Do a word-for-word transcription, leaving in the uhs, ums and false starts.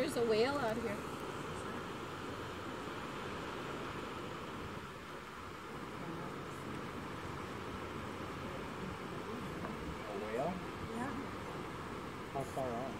there's a whale out here. A whale? Yeah. How far out?